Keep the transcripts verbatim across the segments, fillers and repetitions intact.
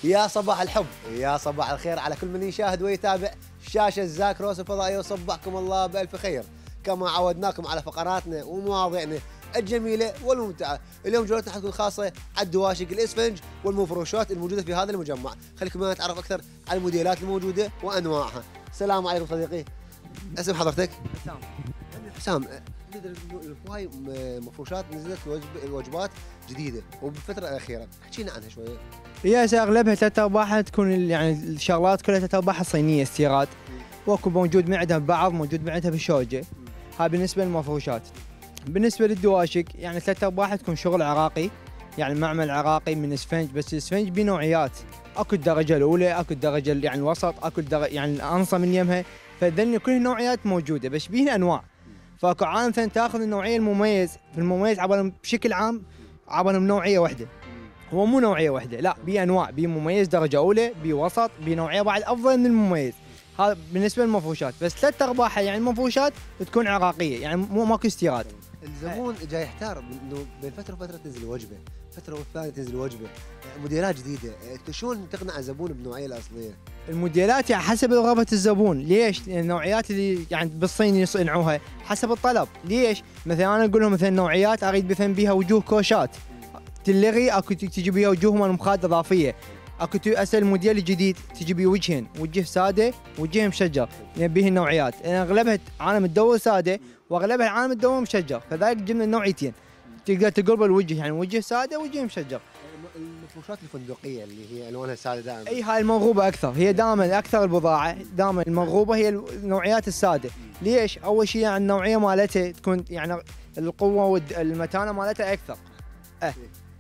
يا صباح الحب، يا صباح الخير على كل من يشاهد ويتابع شاشة زاكروس الفضائية، وصبحكم الله بألف خير. كما عودناكم على فقراتنا ومواضيعنا الجميلة والممتعة. اليوم جولتنا حتكون خاصة على الدواشق الإسفنج والمفروشات الموجودة في هذا المجمع. خليكم نتعرف أكثر على الموديلات الموجودة وأنواعها. السلام عليكم صديقي. اسم حضرتك؟ حسام. حسام، هواي مفروشات نزلت وجبات جديده وبالفتره الاخيره، احكي لنا عنها شويه. هي هسه اغلبها ثلاث ارباعها تكون يعني الشغلات كلها ثلاث ارباعها صينيه استيراد، واكو موجود من عندها بعض موجود من عندها بالشوجه. هاي بالنسبه للمفروشات. بالنسبه للدواشق يعني ثلاث ارباعها تكون شغل عراقي، يعني معمل عراقي من اسفنج، بس الاسفنج بنوعيات، اكو الدرجه الاولى، اكو الدرجه يعني الوسط، اكو الدرجة يعني الانصه من يمها، فذني كل النوعيات موجوده، بس بيه انواع. فاكو عالم ثاني تاخذ النوعيه المميز، في المميز عبالهم بشكل عام عبالهم نوعيه واحده. هو مو نوعيه واحده، لا بي انواع، بي مميز درجه اولى، بي وسط، بي نوعيه بعد افضل من المميز. هذا بالنسبه للمفروشات، بس ثلاث ارباعها يعني المفروشات تكون عراقيه، يعني مو ماكو استيراد. الزبون جاي يحتار انه بين فتره وفتره تنزل وجبه، فتره والثانيه تنزل وجبه، موديلات جديده، انت شلون تقنع الزبون بالنوعيه الاصليه؟ الموديلات يعني حسب رغبه الزبون، ليش؟ لان النوعيات اللي يعني بالصين يصنعوها حسب الطلب، ليش؟ مثلا انا اقول لهم مثلا نوعيات اريد مثلا بيها وجوه كوشات تلغي، اكو تجي بيها وجوه مال مخاد اضافيه، اكو اسال الموديل الجديد تجي بيه وجهين، وجه ساده وجه مشجر، يعني به النوعيات، يعني اغلبها عالم تدور ساده واغلبها عالم تدور مشجر، فذلك جبنا النوعيتين تقدر تقرب الوجه، يعني وجه ساده وجه مشجر. المفروشات الفندقيه اللي هي الوانها ساده دائما، اي هاي المرغوبه اكثر، هي دائما اكثر البضاعه، دائما المرغوبه هي النوعيات الساده. ليش؟ اول شيء يعني النوعيه مالتها تكون يعني القوه والمتانه مالتها اكثر. اه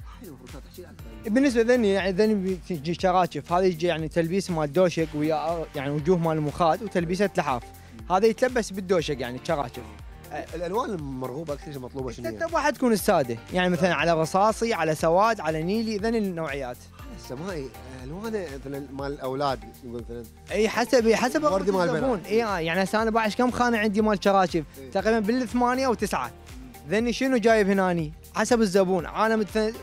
بالنسبه ذني يعني ذني بتجي شراكف، هذا يجي يعني تلبيس مال دوشق ويا يعني وجوه مال المخاد وتلبيسه لحاف، هذا يتلبس بالدوشق يعني شراكف. الالوان المرغوبه اكثر شيء مطلوبه شنو هي؟ واحد تكون الساده، يعني مثلا على رصاصي، على سواد، على نيلي، ذني النوعيات. السمائي الوانه مثلا مال الاولاد نقول مثلا، اي حسب حسب وردي مال البنات. اي يعني هسه انا باعش كم خانه عندي مال شراكف، إيه؟ تقريبا بالثمانيه او تسعه. ذني شنو جايب هناني؟ حسب الزبون، عالم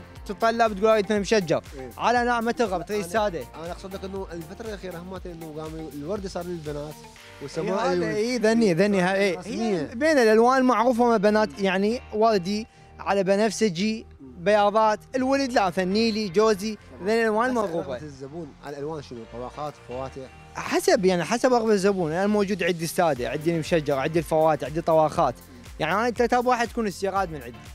تطلب تقول هاي مشجر، إيه؟ على نوع ما ترغب تريد ساده. انا اقصد لك انه الفتره الاخيره هم انه قاموا الورد صار للبنات والسماء اي ذني ذني هاي بين الالوان المعروفه ما بنات، يعني وردي على بنفسجي بياضات، الولد لا فنيلي جوزي، ذني الالوان المرغوبه. الزبون على الالوان شنو؟ طبقات فواتح حسب يعني حسب رغبه الزبون. انا موجود عندي الساده، عندي المشجر، عندي الفواتح، عندي طواخات، يعني انا ثلاثة واحد تكون استيراد من عندي.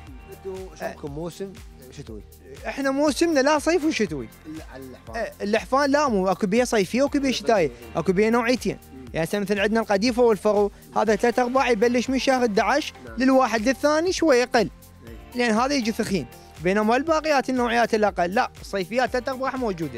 انتم شكلكم موسم شتوي؟ احنا موسمنا لا صيف وشتوي. على اللحفان اللحفان لا، مو اكو بيها صيفيه واكو بيها شتايه، اكو بيها نوعيتين. يعني هسه مثلا عندنا القديفه والفرو، هذا ثلاث ارباع يبلش من شهر احد عشر للواحد للثاني شوي يقل، لان هذا يجي ثخين، بينما الباقيات النوعيات الاقل لا، الصيفيات ثلاث ارباع موجوده.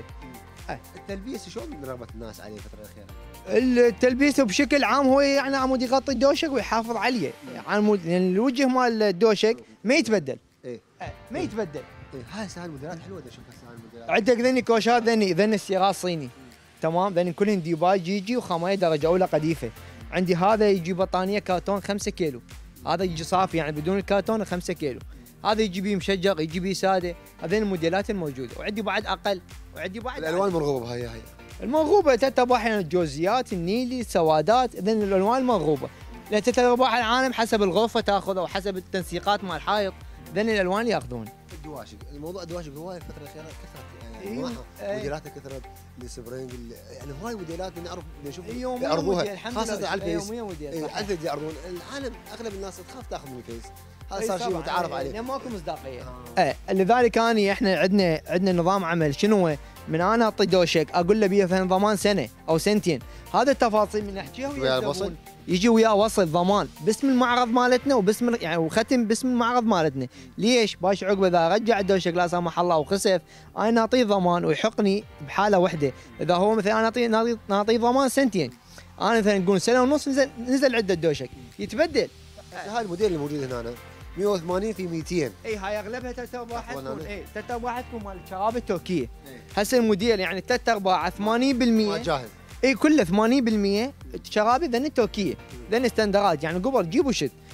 التلبيس شلون رغبه الناس عليه الفتره الاخيره؟ التلبيس بشكل عام هو يعني عمود يغطي الدوشق ويحافظ عليه، عمود لان الوجه مال الدوشق ما يتبدل. ايه ما يتبدل. ايه هاي هاي الموديلات حلوه اشوف هسه هاي الموديلات. عندك ذني كوشات، ذني ذني استيراد صيني، تمام، ذني كلهن ديباج جيجي وخاميه درجه اولى قديفه. عندي هذا يجي بطانيه كارتون خمسة كيلو، هذا يجي صافي يعني بدون الكارتون خمسة كيلو، هذا يجي بيه مشجر، يجي بيه ساده، هذين الموديلات الموجوده. وعندي بعد اقل، وعندي بعد الالوان المرغوبه هاي هاي المرغوبه ثلاث ارباع يعني الجوزيات، النيلي، السوادات، ذن الالوان المرغوبه، لان ثلاث ارباع العالم حسب الغرفه تاخذ او حسب التنسيقات مال الحائط، ذن الالوان ياخذون. الدواشق، الموضوع الدواشق هو الفتره الاخيره كثرت يعني انواعها، موديلاتها كثرت، السبرينج يعني هواي موديلات نعرف نشوف يعرضوها خاصه على الفيس. عدد يعرضون، العالم اغلب الناس تخاف تاخذ من الفيس، هذا صار شيء متعارف عليه، لان ماكو مصداقيه. ايه لذلك انا احنا عندنا عندنا نظام عمل شنو هو؟ من انا اعطي دوشك اقول له بيه مثلا ضمان سنه او سنتين، هذا التفاصيل من نحكيها ويا الزبون يجي وياه وصل ضمان باسم المعرض مالتنا وباسم يعني وختم باسم المعرض مالتنا. ليش؟ باش عقبه اذا رجع الدوشك لا سمح الله وخسف، انا نعطيه ضمان ويحقني بحاله واحده. اذا هو مثلا انا نعطيه نعطيه ضمان سنتين، انا مثلا نقول سنه ونص نزل نزل عنده الدوشك يتبدل. هاي الموديل الموجود هنا مئة وثمانين في مئتين. اي هاي اغلبها ثلاث ارباع تكون، اي ثلاث ارباع تكون مال الشراب التركيه. هسه الموديل يعني ثلاث ارباع ثمانين بالمئة جاهز، اي كله ثمانين بالمئة شرابي ذن التركيه، ذن استندرات يعني قبل جيب وشد.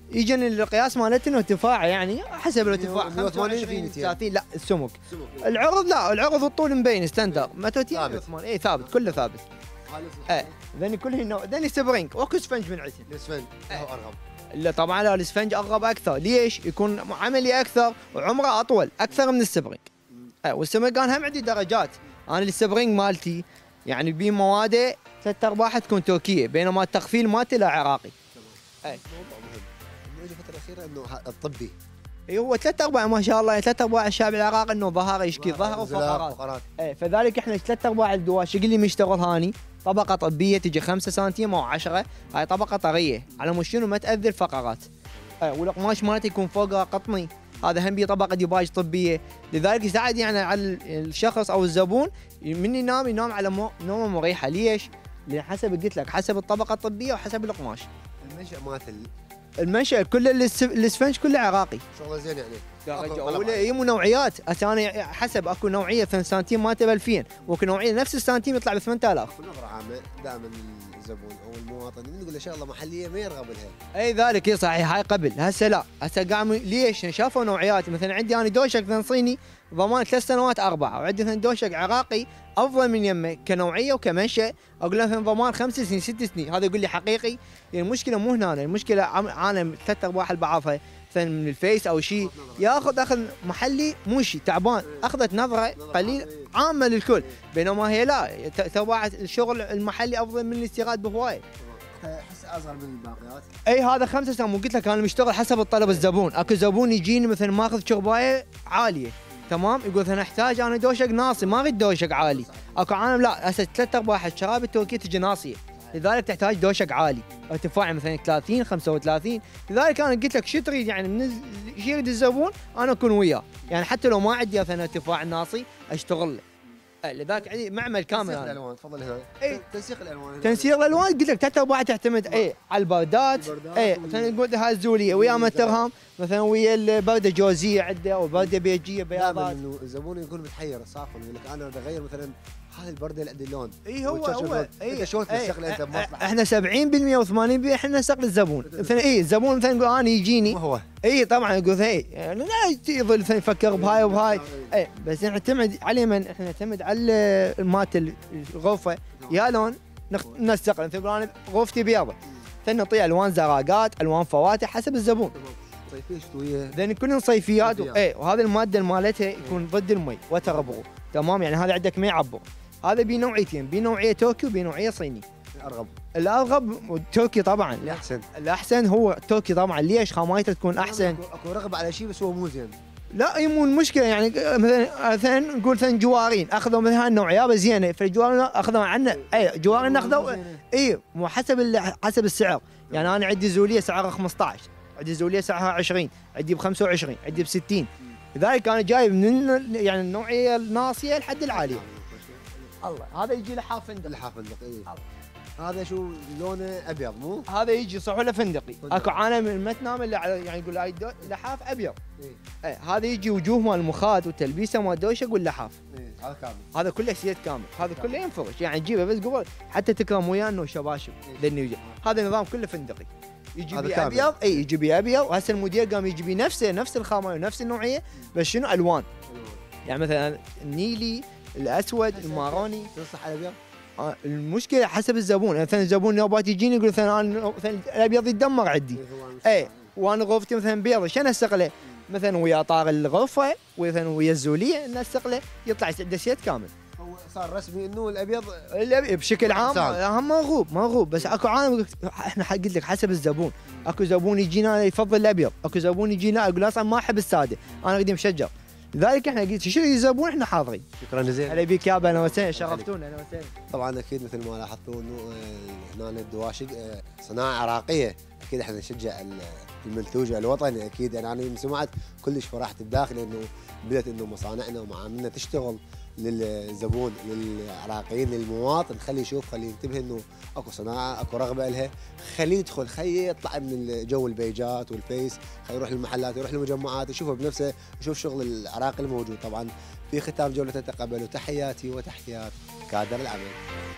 يجن القياس مالتنا ارتفاع يعني حسب الارتفاع مية وثمانين في خمسة وعشرين مئتين. ثلاثين لا السمك. العرض لا العرض الطول مبين ستاندر متوتين ثابت. اي ثابت كله ثابت. ايه ذني كلهن نوع ذني سبرينج واكو سفنج من عندنا. الاسفنج هو ارغب. لا طبعا لا الاسفنج ارغب اكثر، ليش؟ يكون عملي اكثر وعمره اطول اكثر من السبرينج. ايه والسبرينج انا هم عندي درجات، انا السبرينج مالتي يعني بين مواده ثلاث ارباعها تكون تركيه بينما التقفيل مالتي لا عراقي. اي موضوع مهم. انه اجى الفتره الاخيره انه ه- الطبي اي هو ثلاث ارباع ما شاء الله، يعني ثلاث ارباع الشعب العراقي انه ظهر يشكي ظهر وفقرات. فقرات. ايه فذلك احنا ثلاث ارباع الدواشق اللي مشتغل هاني طبقه طبيه تجي خمسة سنتيم او عشرة، هاي طبقه طريه على مود شنو ما تاذي الفقرات. ايه والقماش مالته يكون فوقه قطني، هذا هم بيه طبقه ديباج طبيه، لذلك يساعد يعني على الشخص او الزبون من ينام ينام على مو- نومه مريحه، ليش؟ لان حسب قلت لك حسب الطبقه الطبيه وحسب القماش. المنشأ مالت المنشأ كله الس- الاسفنج كله عراقي. شغله زين يعني. أكو درجة طلب أولى عالي. يمو نوعيات، هسه انا حسب اكو نوعيه مثلا سنتيم مالته ب ألفين، واكو نوعيه نفس السنتيم يطلع ب ثمانية آلاف. بنظرة عامة دائما الزبون او المواطن نقول له شغله محليه ما يرغب لها. اي ذلك اي صحيح، هاي قبل هسه لا، هسه قاموا ليش؟ شافوا نوعيات، مثلا عندي انا دوشك مثلا صيني ضمان ثلاث سنوات اربعه، وعندي مثلا دوشك عراقي افضل من يمه كنوعيه وكمنشا، اقول له مثلا ضمان خمس سنين ست سنين، هذا يقول لي حقيقي. يعني المشكله مو هنا، المشكله عم- انا ثلاث ارباع اللي بعرفها مثلا من الفيس او شيء ياخذ اخذ محلي مو شيء تعبان، اخذت نظره قليل عامه للكل، بينما هي لا ت- تبع الشغل المحلي افضل من الاستيراد بهوايه. احس اصغر من الباقيات. اي هذا خمسة سنوات، مو قلت لك انا مشتغل حسب الطلب الزبون، اكو زبون يجيني مثلا ماخذ شربايه عاليه تمام، يقول انا احتاج انا دوشق ناصي ما اريد دوشق عالي، اكو عالم لا هسه ثلاث ارباع الشراب التركيه تجي ناصيه، لذلك تحتاج دوشق عالي ارتفاع مثلا ثلاثين خمسة وثلاثين، لذلك انا قلت لك شو تريد يعني من الز- شو يريد الزبون انا اكون وياه، يعني حتى لو ما عندي مثلا ارتفاع ناصي اشتغل له. أه، لذلك عندي معمل كامل تنسيق أنا. الالوان تفضل هنا. إي. تنسيق الالوان هنا. تنسيق الالوان قلت لك ثلاث ارباع تعتمد اي على البردات، البردات اي وال- مثلا نقول هاي الزوليه ويا مترهم مثلا ويا البرده جوزيه عنده او برده بيجيه دائما بياضات. انه الزبون يكون متحير صافن يقول لك انا بدي اغير مثلا هذه البرده اللي عندي اللون. اي هو وتشوف هو اللون. اي انت شلون إي، تنسق له انت أ- بمصلحه؟ احنا سبعين بالمئة و80% احنا نسق للزبون، مثلا اي الزبون مثلا يقول انا يجيني ما هو اي طبعا يقول هي يعني لا يظل مثلا يفكر بهاي وبهاي، اي بس نعتمد على من احنا نعتمد على مالت الغرفه يا لون نخ- نسق، مثلا يقول انا غرفتي بيضة فنعطيه الوان زراقات الوان فواتح حسب الزبون، صيفيه شتويه. لان كلهم صيفيات صيفيات. اي وهذه الماده مالتها يكون ضد المي وتربغ تمام، يعني هذا عندك ما يعبر، هذا بي نوعيتين، بي نوعيه تركي وبي نوعيه صيني. ارغب. الارغب التركي طبعا، الاحسن. الاحسن هو التركي طبعا، ليش؟ خامايته تكون احسن. اكو أكو رغبه على شيء بس هو مو زين. لا هي مو المشكله، يعني مثلا مثلا نقول مثلا جوارين اخذوا مثلا هالنوعيه بس زينه، فالجوارين اخذوا عنا اي جوارين اخذوا اي مو حسب ال- حسب السعر، يعني انا عندي زوليه سعرها خمسة عشر، عندي زوليه سعرها عشرين، عندي ب خمسة وعشرين، عندي ب ستين، لذلك انا جايب من ال- يعني النوعيه الناصيه لحد العاليه. الله هذا يجي لحاف فندق، اللحاف فندق اي. هذا شو لونه ابيض مو؟ هذا يجي صحوله فندقي، فندقي. اكو عالم ما تنام الا على يعني يقول هاي دو- لحاف ابيض، اي. اي هذا يجي وجوه مال المخاد والتلبيسه مال دوشق واللحاف، اي هذا كامل. هذا كله سيت كامل، هذا كله ينفرش يعني تجيبه بس قبل حتى تكرم وياه انه شباشب لانه يجي، هذا النظام كله فندقي يجي هذا بيه كامل. ابيض، اي يجي بيه ابيض، وهسه المدير قام يجي بيه نفسه نفس الخامه ونفس النوعيه بس شنو الوان، يعني مثلا النيلي الاسود الماروني. تنصح على الابيض؟ آه، المشكله حسب الزبون، يعني مثلا الزبون نوبات يجيني يقول مثلا انا مثلا الابيض يتدمر عندي، اي وانا غرفتي مثلا بيضة شنو انسق له؟ مثلا ويا طار الغرفه ومثلا ويا الزوليه نسق له يطلع عنده سيت كامل. هو صار رسمي انه الابيض الأبي- بشكل عام سهل. هم موهوب موهوب بس اكو عالم احنا قلت لك حسب الزبون، اكو زبون يجينا يفضل الابيض، اكو زبون يجينا يقول اصلا ما احب الساده انا اريد مشجر، لذلك احنا قلت شو الزبون احنا حاضرين. شكرا جزيلا. هلا بيك يابا اهلا وسهلا شرفتونا اهلا وسهلا. طبعا اكيد مثل ما لاحظتوا انه آه، هنا الدواشق آه، صناعه عراقيه، اكيد احنا نشجع ال- المنتوج الوطني، اكيد يعني انا من سمعت كلش فرحت بداخلي انه بدات انه مصانعنا ومعاملنا تشتغل للزبون للعراقيين للمواطن، خليه يشوف خليه ينتبه انه اكو صناعه اكو رغبه لها، خليه يدخل خليه يطلع من جو البيجات والفيس، خليه يروح للمحلات يروح للمجمعات يشوفه بنفسه يشوف شغل العراقي الموجود. طبعا في ختام جوله تقبلوا تحياتي وتحيات كادر العمل.